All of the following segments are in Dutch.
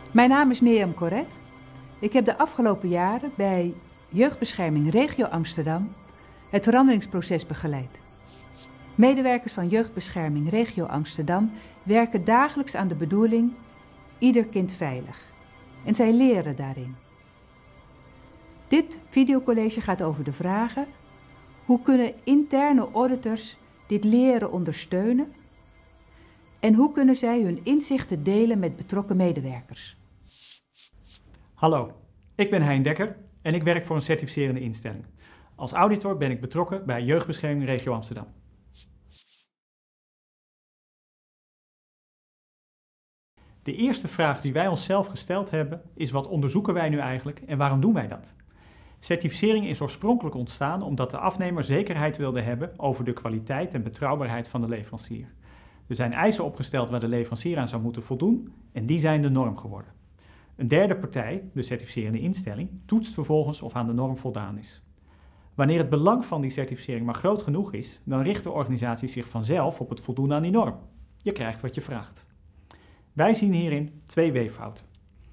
Mijn naam is Mirjam Corret. Ik heb de afgelopen jaren bij Jeugdbescherming Regio Amsterdam het veranderingsproces begeleid. Medewerkers van Jeugdbescherming Regio Amsterdam werken dagelijks aan de bedoeling ieder kind veilig. En zij leren daarin. Dit videocollege gaat over de vragen: hoe kunnen interne auditors dit leren ondersteunen? En hoe kunnen zij hun inzichten delen met betrokken medewerkers? Hallo, ik ben Hein Dekker en ik werk voor een certificerende instelling. Als auditor ben ik betrokken bij Jeugdbescherming Regio Amsterdam. De eerste vraag die wij onszelf gesteld hebben is: wat onderzoeken wij nu eigenlijk en waarom doen wij dat? Certificering is oorspronkelijk ontstaan omdat de afnemer zekerheid wilde hebben over de kwaliteit en betrouwbaarheid van de leverancier. Er zijn eisen opgesteld waar de leverancier aan zou moeten voldoen en die zijn de norm geworden. Een derde partij, de certificerende instelling, toetst vervolgens of aan de norm voldaan is. Wanneer het belang van die certificering maar groot genoeg is, dan richt de organisatie zich vanzelf op het voldoen aan die norm. Je krijgt wat je vraagt. Wij zien hierin twee weeffouten.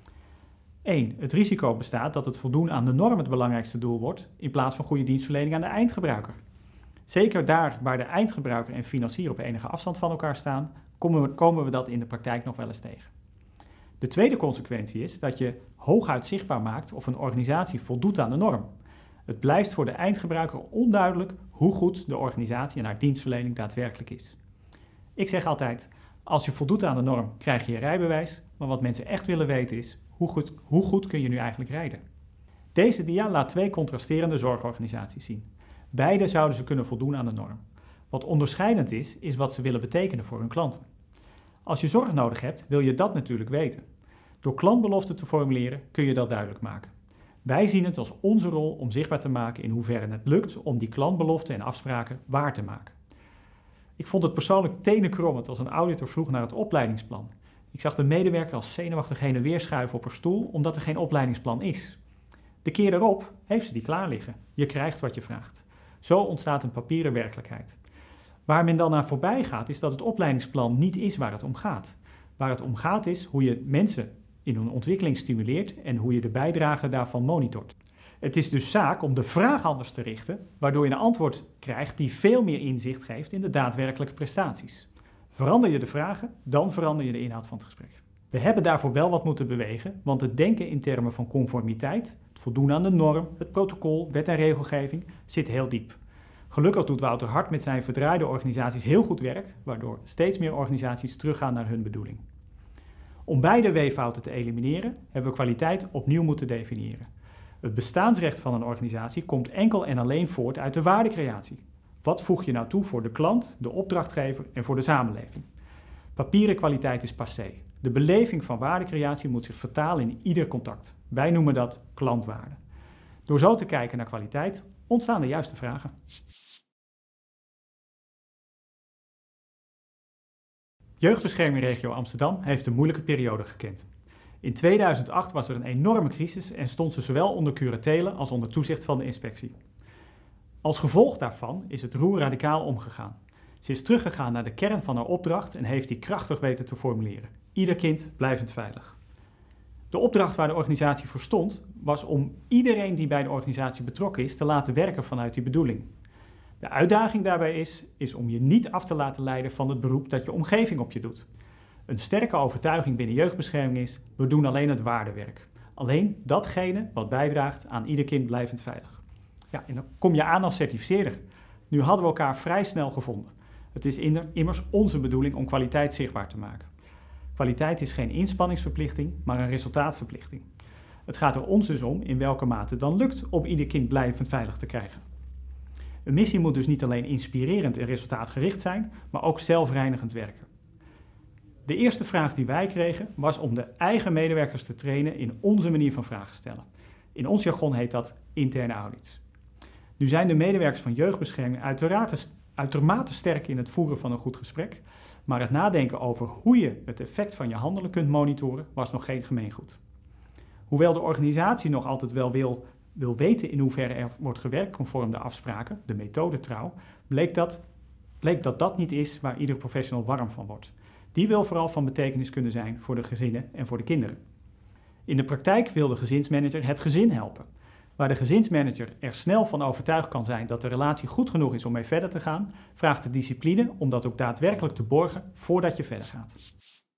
1. Het risico bestaat dat het voldoen aan de norm het belangrijkste doel wordt, in plaats van goede dienstverlening aan de eindgebruiker. Zeker daar waar de eindgebruiker en financier op enige afstand van elkaar staan, komen we dat in de praktijk nog wel eens tegen. De tweede consequentie is dat je hooguit zichtbaar maakt of een organisatie voldoet aan de norm. Het blijft voor de eindgebruiker onduidelijk hoe goed de organisatie en haar dienstverlening daadwerkelijk is. Ik zeg altijd: als je voldoet aan de norm, krijg je je rijbewijs, maar wat mensen echt willen weten is: hoe goed kun je nu eigenlijk rijden? Deze dia laat twee contrasterende zorgorganisaties zien. Beide zouden ze kunnen voldoen aan de norm. Wat onderscheidend is wat ze willen betekenen voor hun klanten. Als je zorg nodig hebt, wil je dat natuurlijk weten. Door klantbeloften te formuleren kun je dat duidelijk maken. Wij zien het als onze rol om zichtbaar te maken in hoeverre het lukt om die klantbeloften en afspraken waar te maken. Ik vond het persoonlijk tenenkrommend als een auditor vroeg naar het opleidingsplan. Ik zag de medewerker als zenuwachtig heen en weer schuiven op haar stoel omdat er geen opleidingsplan is. De keer daarop heeft ze die klaar liggen. Je krijgt wat je vraagt. Zo ontstaat een papieren werkelijkheid. Waar men dan naar voorbij gaat, is dat het opleidingsplan niet is waar het om gaat. Waar het om gaat is hoe je mensen in hun ontwikkeling stimuleert en hoe je de bijdrage daarvan monitort. Het is dus zaak om de vraag anders te richten, waardoor je een antwoord krijgt die veel meer inzicht geeft in de daadwerkelijke prestaties. Verander je de vragen, dan verander je de inhoud van het gesprek. We hebben daarvoor wel wat moeten bewegen, want het denken in termen van conformiteit, het voldoen aan de norm, het protocol, wet en regelgeving zit heel diep. Gelukkig doet Wouter Hart met zijn verdraaide organisaties heel goed werk, waardoor steeds meer organisaties teruggaan naar hun bedoeling. Om beide weeffouten te elimineren, hebben we kwaliteit opnieuw moeten definiëren. Het bestaansrecht van een organisatie komt enkel en alleen voort uit de waardecreatie. Wat voeg je nou toe voor de klant, de opdrachtgever en voor de samenleving? Papieren kwaliteit is passé. De beleving van waardecreatie moet zich vertalen in ieder contact. Wij noemen dat klantwaarde. Door zo te kijken naar kwaliteit ontstaan de juiste vragen. Jeugdbescherming Regio Amsterdam heeft een moeilijke periode gekend. In 2008 was er een enorme crisis en stond ze zowel onder curatele als onder toezicht van de inspectie. Als gevolg daarvan is het roer radicaal omgegaan. Ze is teruggegaan naar de kern van haar opdracht en heeft die krachtig weten te formuleren. Ieder kind blijvend veilig. De opdracht waar de organisatie voor stond was om iedereen die bij de organisatie betrokken is te laten werken vanuit die bedoeling. De uitdaging daarbij is om je niet af te laten leiden van het beroep dat je omgeving op je doet. Een sterke overtuiging binnen jeugdbescherming is: we doen alleen het waardewerk. Alleen datgene wat bijdraagt aan ieder kind blijvend veilig. Ja, en dan kom je aan als certificeerder. Nu hadden we elkaar vrij snel gevonden. Het is immers onze bedoeling om kwaliteit zichtbaar te maken. Kwaliteit is geen inspanningsverplichting, maar een resultaatverplichting. Het gaat er ons dus om in welke mate het dan lukt om ieder kind blijvend veilig te krijgen. Een missie moet dus niet alleen inspirerend en resultaatgericht zijn, maar ook zelfreinigend werken. De eerste vraag die wij kregen was om de eigen medewerkers te trainen in onze manier van vragen stellen. In ons jargon heet dat interne audits. Nu zijn de medewerkers van jeugdbescherming uitermate sterk in het voeren van een goed gesprek, maar het nadenken over hoe je het effect van je handelen kunt monitoren was nog geen gemeengoed. Hoewel de organisatie nog altijd wel wil weten in hoeverre er wordt gewerkt conform de afspraken, de methode trouw, bleek dat niet is waar ieder professional warm van wordt. Die wil vooral van betekenis kunnen zijn voor de gezinnen en voor de kinderen. In de praktijk wil de gezinsmanager het gezin helpen. Waar de gezinsmanager er snel van overtuigd kan zijn dat de relatie goed genoeg is om mee verder te gaan, vraagt de discipline om dat ook daadwerkelijk te borgen voordat je verder gaat.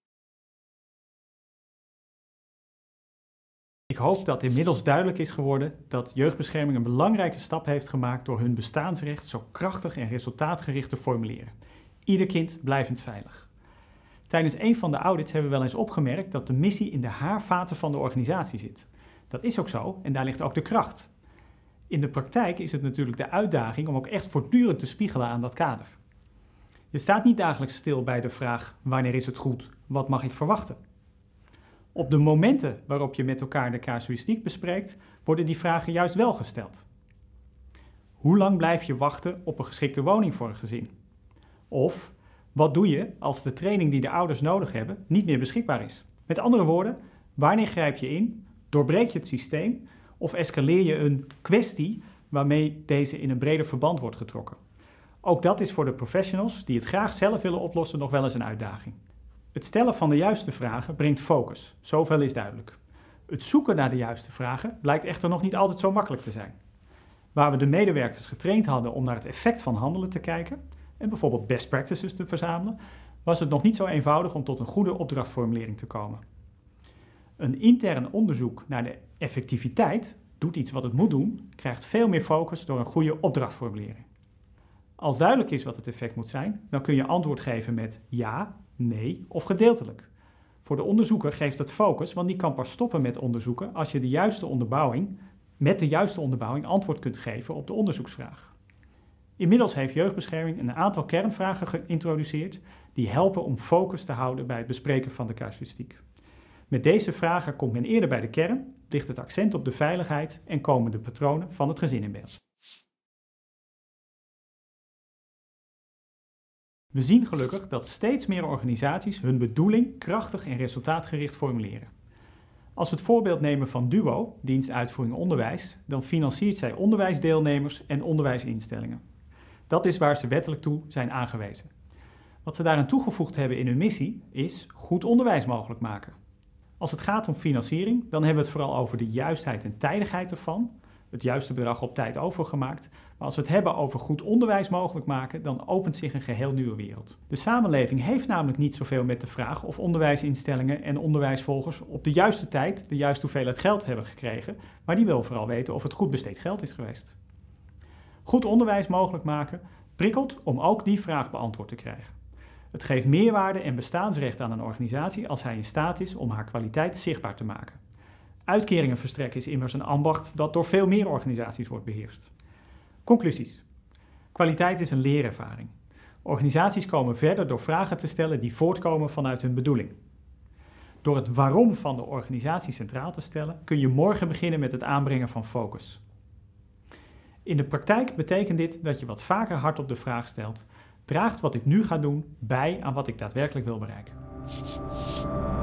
Ik hoop dat inmiddels duidelijk is geworden dat jeugdbescherming een belangrijke stap heeft gemaakt door hun bestaansrecht zo krachtig en resultaatgericht te formuleren. Ieder kind blijvend veilig. Tijdens een van de audits hebben we wel eens opgemerkt dat de missie in de haarvaten van de organisatie zit. Dat is ook zo en daar ligt ook de kracht. In de praktijk is het natuurlijk de uitdaging om ook echt voortdurend te spiegelen aan dat kader. Je staat niet dagelijks stil bij de vraag: wanneer is het goed? Wat mag ik verwachten? Op de momenten waarop je met elkaar de casuïstiek bespreekt, worden die vragen juist wel gesteld. Hoe lang blijf je wachten op een geschikte woning voor een gezin? Of wat doe je als de training die de ouders nodig hebben niet meer beschikbaar is? Met andere woorden, wanneer grijp je in? Doorbreek je het systeem of escaleer je een kwestie waarmee deze in een breder verband wordt getrokken? Ook dat is voor de professionals die het graag zelf willen oplossen nog wel eens een uitdaging. Het stellen van de juiste vragen brengt focus, zoveel is duidelijk. Het zoeken naar de juiste vragen blijkt echter nog niet altijd zo makkelijk te zijn. Waar we de medewerkers getraind hadden om naar het effect van handelen te kijken en bijvoorbeeld best practices te verzamelen, was het nog niet zo eenvoudig om tot een goede opdrachtformulering te komen. Een intern onderzoek naar de effectiviteit, doet iets wat het moet doen, krijgt veel meer focus door een goede opdrachtformulering. Als duidelijk is wat het effect moet zijn, dan kun je antwoord geven met ja, nee of gedeeltelijk. Voor de onderzoeker geeft het focus, want die kan pas stoppen met onderzoeken als je met de juiste onderbouwing antwoord kunt geven op de onderzoeksvraag. Inmiddels heeft jeugdbescherming een aantal kernvragen geïntroduceerd die helpen om focus te houden bij het bespreken van de casuïstiek. Met deze vragen komt men eerder bij de kern, ligt het accent op de veiligheid en komen de patronen van het gezin in beeld. We zien gelukkig dat steeds meer organisaties hun bedoeling krachtig en resultaatgericht formuleren. Als we het voorbeeld nemen van DUO, Dienst Uitvoering Onderwijs, dan financiert zij onderwijsdeelnemers en onderwijsinstellingen. Dat is waar ze wettelijk toe zijn aangewezen. Wat ze daaraan toegevoegd hebben in hun missie is goed onderwijs mogelijk maken. Als het gaat om financiering, dan hebben we het vooral over de juistheid en tijdigheid ervan, het juiste bedrag op tijd overgemaakt. Maar als we het hebben over goed onderwijs mogelijk maken, dan opent zich een geheel nieuwe wereld. De samenleving heeft namelijk niet zoveel met de vraag of onderwijsinstellingen en onderwijsvolgers op de juiste tijd de juiste hoeveelheid geld hebben gekregen, maar die wil vooral weten of het goed besteed geld is geweest. Goed onderwijs mogelijk maken prikkelt om ook die vraag beantwoord te krijgen. Het geeft meerwaarde en bestaansrecht aan een organisatie als hij in staat is om haar kwaliteit zichtbaar te maken. Uitkeringen verstrekken is immers een ambacht dat door veel meer organisaties wordt beheerst. Conclusies. Kwaliteit is een leerervaring. Organisaties komen verder door vragen te stellen die voortkomen vanuit hun bedoeling. Door het waarom van de organisatie centraal te stellen, kun je morgen beginnen met het aanbrengen van focus. In de praktijk betekent dit dat je wat vaker hardop de vraag stelt: draagt wat ik nu ga doen bij aan wat ik daadwerkelijk wil bereiken?